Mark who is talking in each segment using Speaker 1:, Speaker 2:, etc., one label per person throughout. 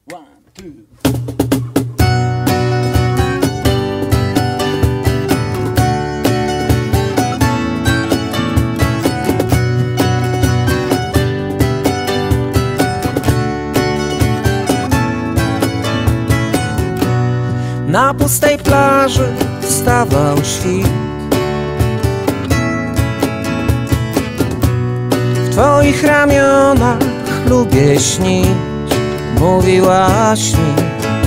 Speaker 1: One, two.
Speaker 2: Na pustej plaży wstawał świt. W twoich ramionach lubię śnić, mówiłaś mi.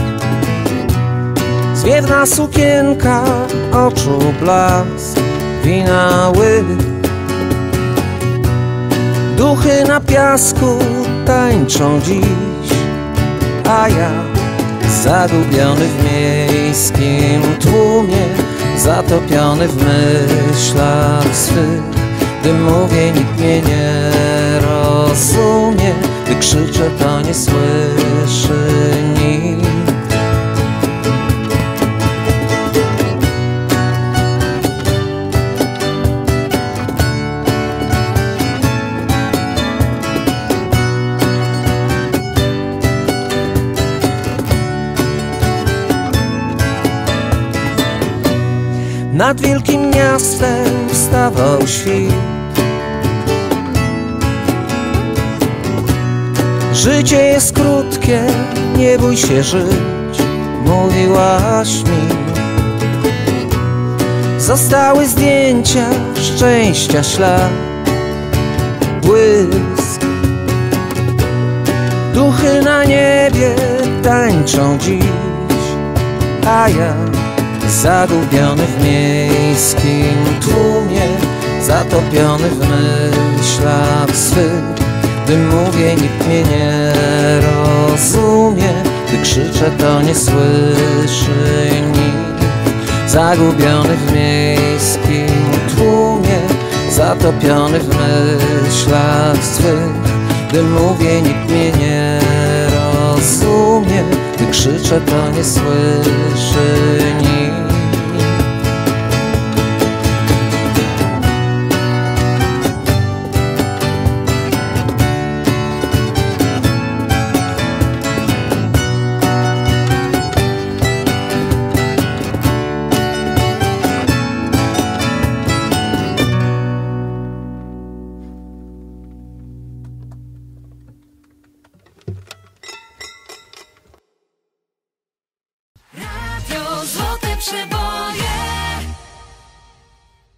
Speaker 2: Zwiewna sukienka, oczu blask, wina łyk. Duchy na piasku tańczą dziś, a ja zagubiony w miejskim tłumie, zatopiony w myślach swych. Gdy mówię, nikt mnie nie rozumie, gdy krzyczę, to nie słyszy nikt. Nad wielkim miastem wstawał świt. Życie jest krótkie, nie bój się żyć, mówiłaś mi. Zostały zdjęcia, szczęścia ślad, błysk. Duchy na niebie tańczą dziś, a ja zagubiony w miejskim tłumie, zatopiony w myślach swych. Gdy mówię, nikt mnie nie rozumie, gdy krzyczę, to nie słyszy nikt. Zagubiony w miejskim tłumie, zatopiony w myślach swych. Gdy mówię, nikt mnie nie rozumie, gdy krzyczę, to nie słyszy nikt.
Speaker 3: Radio Złote Przeboje.